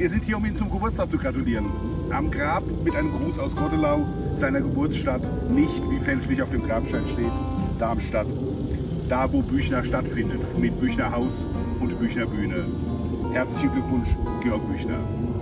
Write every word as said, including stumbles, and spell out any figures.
Wir sind hier, um ihm zum Geburtstag zu gratulieren. Am Grab mit einem Gruß aus Gottelau, seiner Geburtsstadt, nicht wie fälschlich auf dem Grabstein steht, Darmstadt. Da, wo Büchner stattfindet, mit Büchner Haus und Büchner Bühne. Herzlichen Glückwunsch, Georg Büchner.